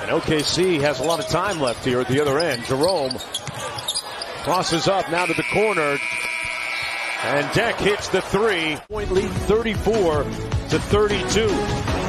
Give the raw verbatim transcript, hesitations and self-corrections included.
And O K C has a lot of time left here at the other end. Jerome crosses up now to the corner. And Deck hits the three. Point lead thirty-four to thirty-two.